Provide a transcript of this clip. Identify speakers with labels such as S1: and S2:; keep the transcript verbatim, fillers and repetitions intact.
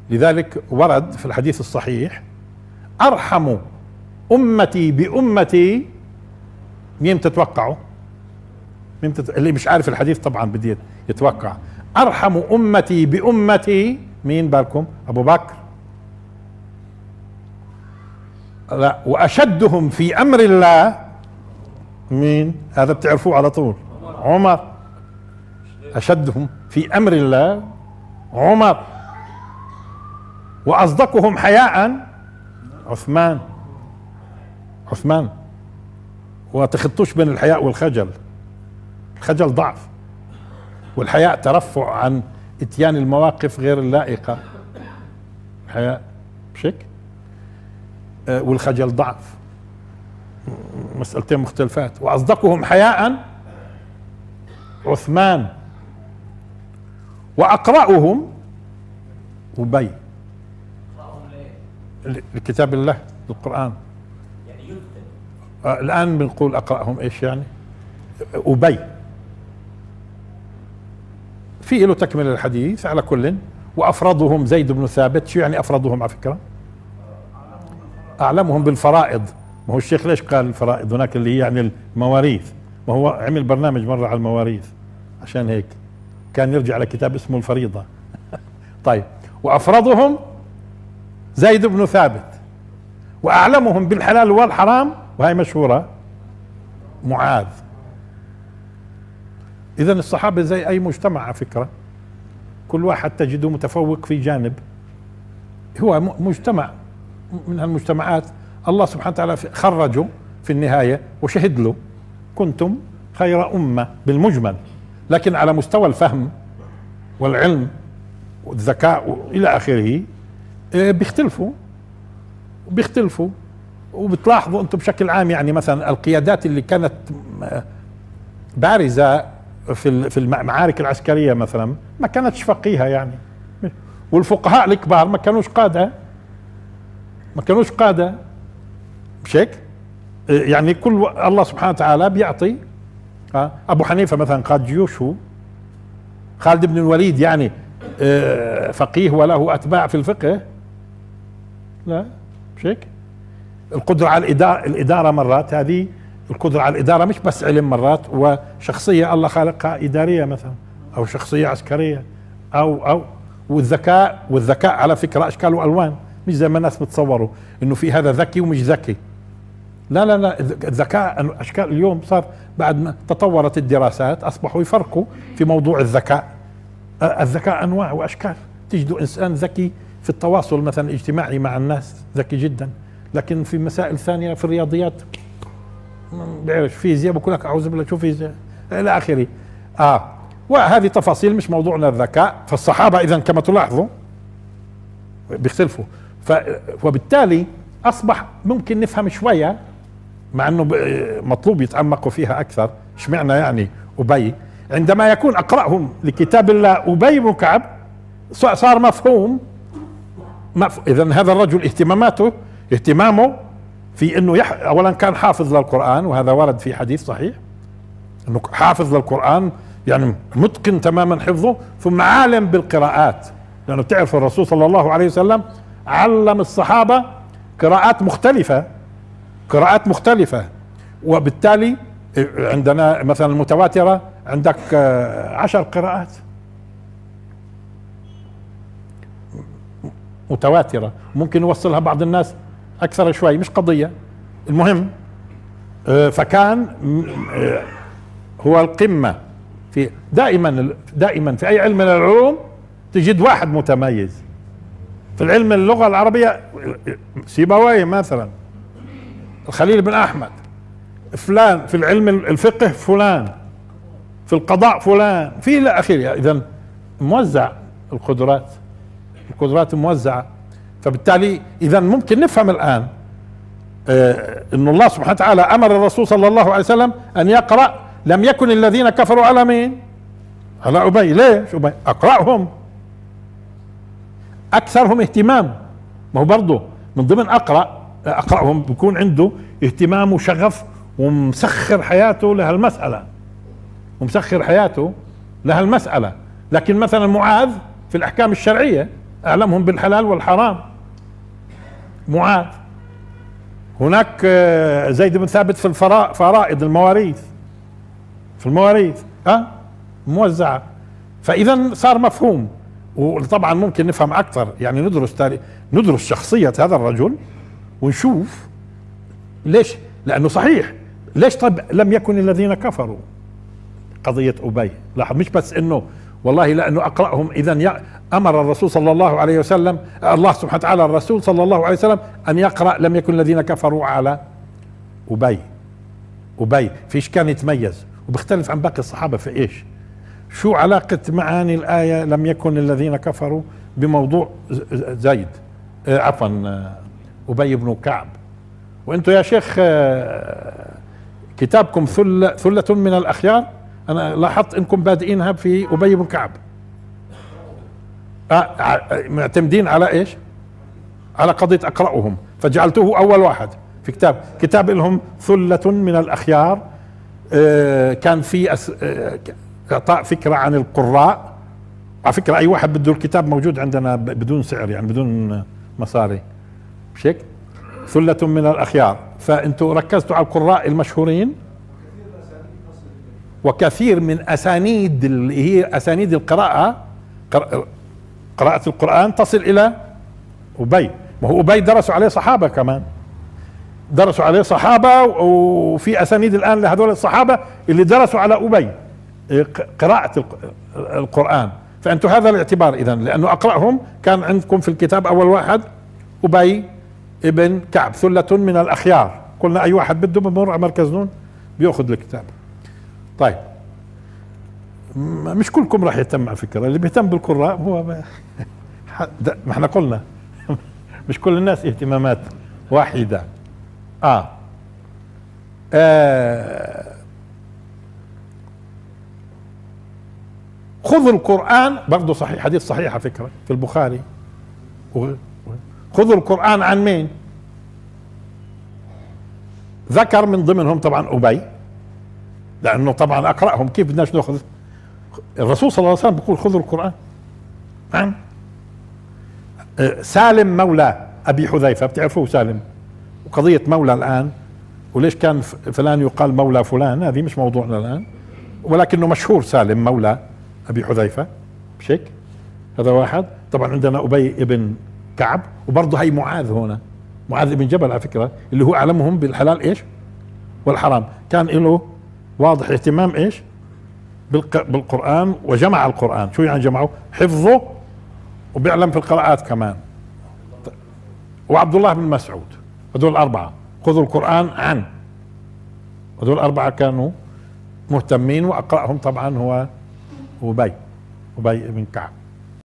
S1: لذلك ورد في الحديث الصحيح: أرحم أمتي بأمتي. مين تتوقعوا؟ مين تت... اللي مش عارف الحديث طبعا بدي يتوقع. أرحم أمتي بأمتي مين بالكم؟ أبو بكر. لا. وأشدهم في أمر الله مين؟ هذا بتعرفوه على طول، عمر. أشدهم في أمر الله عمر. وأصدقهم حياء عثمان. عثمان. وتخطوش بين الحياء والخجل. الخجل ضعف، والحياء ترفع عن اتيان المواقف غير اللائقة. الحياء مش هيك؟ أه والخجل ضعف، مسألتين مختلفات. وأصدقهم حياء عثمان. وأقرأهم أبي لكتاب الله القرآن. يعني يكتب. آه الآن بنقول أقرأهم إيش يعني؟ أبي. في له تكمل الحديث على كل. وأفرضهم زيد بن ثابت. شو يعني أفرضهم على فكرة؟ أعلمهم بالفرائض. ما هو الشيخ ليش قال الفرائض هناك اللي هي يعني المواريث؟ ما هو عمل برنامج مرة على المواريث، عشان هيك كان يرجع على كتاب اسمه الفريضة. طيب. وأفرضهم زيد بن ثابت. وأعلمهم بالحلال والحرام، وهي مشهورة، معاذ. إذن الصحابة زي أي مجتمع على فكرة، كل واحد تجده متفوق في جانب. هو مجتمع من هالمجتمعات الله سبحانه وتعالى خرجه في النهاية وشهد له: كنتم خير أمة بالمجمل. لكن على مستوى الفهم والعلم والذكاء إلى آخره بيختلفوا بيختلفوا وبتلاحظوا أنتم بشكل عام. يعني مثلا القيادات اللي كانت بارزة في في المعارك العسكرية مثلا ما كانتش فقيهة يعني، والفقهاء الكبار ما كانوش قادة ما كانوش قادة مش هيك؟ يعني كل الله سبحانه وتعالى بيعطي. أبو حنيفة مثلا قاد جيوشه. خالد بن الوليد يعني فقيه وله أتباع في الفقه؟ لا مش هيك؟ القدرة على الإدارة, الإدارة مرات هذه القدرة على الإدارة مش بس علم، مرات وشخصية الله خالقها إدارية مثلا، أو شخصية عسكرية، أو أو والذكاء والذكاء على فكرة أشكال وألوان، مش زي ما الناس بتصوروا إنه في هذا ذكي ومش ذكي. لا لا لا الذكاء أشكال. اليوم صار بعد ما تطورت الدراسات أصبحوا يفرقوا في موضوع الذكاء. الذكاء أنواع وأشكال. تجدوا إنسان ذكي في التواصل مثلا الاجتماعي مع الناس، ذكي جدا، لكن في مسائل ثانية في الرياضيات بعرف، فيزياء بقول لك أعوذ بالله شو فيزياء إلى آخره. آه وهذه تفاصيل مش موضوعنا الذكاء. فالصحابة إذا كما تلاحظوا بيختلفوا. وبالتالي أصبح ممكن نفهم شوية، مع أنه مطلوب يتعمقوا فيها أكثر. اشمعنى يعني أبي عندما يكون أقرأهم لكتاب الله أبي بن كعب صار مفهوم. مف... إذن هذا الرجل اهتماماته اهتمامه في أنه يح... أولا كان حافظ للقرآن، وهذا ورد في حديث صحيح أنه حافظ للقرآن يعني متقن تماما حفظه، ثم عالم بالقراءات، لأنه بتعرف الرسول صلى الله عليه وسلم علم الصحابة قراءات مختلفة قراءات مختلفة وبالتالي عندنا مثلا المتواترة عندك عشر قراءات متواترة، ممكن يوصلها بعض الناس أكثر شوي، مش قضية. المهم فكان هو القمة في دائما دائما في أي علم من العلوم تجد واحد متميز. في العلم اللغة العربية سيبويه مثلا، الخليل بن أحمد، فلان في العلم الفقه فلان، في القضاء فلان، في إلى آخره. إذن موزع القدرات القدرات موزعة. فبالتالي إذن ممكن نفهم الآن آه إن الله سبحانه وتعالى أمر الرسول صلى الله عليه وسلم أن يقرأ لم يكن الذين كفروا على مين؟ على أبي. ليش أبي؟ أقرأهم أكثرهم اهتمام. ما هو برضه من ضمن أقرأ أقرأهم بيكون عنده اهتمام وشغف ومسخر حياته لهالمسألة ومسخر حياته لهالمسألة. لكن مثلا معاذ في الأحكام الشرعية اعلمهم بالحلال والحرام معاذ. هناك زيد بن ثابت في الفرائض المواريث، في المواريث ها موزعة. فاذا صار مفهوم. وطبعا ممكن نفهم اكثر، يعني ندرس تاريخ، ندرس شخصية هذا الرجل ونشوف ليش. لانه صحيح ليش طب لم يكن الذين كفروا قضية أبي. لاحظ مش بس انه والله لانه اقرأهم، اذا امر الرسول صلى الله عليه وسلم، الله سبحانه وتعالى الرسول صلى الله عليه وسلم ان يقرأ لم يكن الذين كفروا على أبي. أبي فيش كان يتميز وبيختلف عن باقي الصحابة في ايش؟ شو علاقة معاني الآية لم يكن الذين كفروا بموضوع زيد آه عفوا آه أبي بن كعب؟ وانتم يا شيخ آه كتابكم ثلة ثلة من الأخيار، أنا لاحظت إنكم بادئينها في أبي بن كعب. آه معتمدين على إيش؟ على قضية أقرأهم، فجعلته أول واحد في كتاب كتاب لهم ثلة من الأخيار. آه كان في أس... آه إعطاء فكرة عن القراء. على فكرة أي واحد بده الكتاب موجود عندنا بدون سعر، يعني بدون مصاري، مش هيك؟ ثلة من الأخيار. فأنتوا ركزتوا على القراء المشهورين، وكثير من أسانيد اللي هي أسانيد القراءة، قراءة القرآن تصل إلى أبي. ما هو أبي درسوا عليه صحابة كمان، درسوا عليه صحابة، وفي أسانيد الآن لهذول الصحابة اللي درسوا على أبي قراءة القرآن. فأنتوا هذا الاعتبار إذن، لأنه أقرأهم كان عندكم في الكتاب أول واحد أبي ابن كعب ثلة من الأخيار. قلنا أي واحد بده بمر على مركز نون بيأخذ الكتاب. طيب مش كلكم راح يهتم على فكرة، اللي بيهتم بالقراء هو ما احنا قلنا مش كل الناس اهتمامات واحدة. آه, آه خذوا القرآن برضه صحيح، حديث صحيح على فكرة في البخاري. خذوا القرآن عن مين؟ ذكر من ضمنهم طبعا أبي، لأنه طبعا أقرأهم، كيف بدناش نأخذ؟ الرسول صلى الله عليه وسلم بيقول خذوا القرآن. نعم. سالم مولى أبي حذيفة، بتعرفوه سالم، وقضية مولى الآن، وليش كان فلان يقال مولى فلان، هذه مش موضوعنا الآن، ولكنه مشهور سالم مولى أبي حذيفة، مش هيك؟ هذا واحد. طبعا عندنا أبي ابن كعب، وبرضه هي معاذ هنا، معاذ بن جبل على فكرة، اللي هو أعلمهم بالحلال إيش والحرام. كان له واضح اهتمام إيش بالقرآن، وجمع القرآن. شو يعني جمعه؟ حفظه، وبيعلم في القراءات كمان. وعبد الله بن مسعود. هذول الأربعة خذوا القرآن عن، هذول الأربعة كانوا مهتمين، وأقرأهم طبعا هو أبي أبي بن كعب.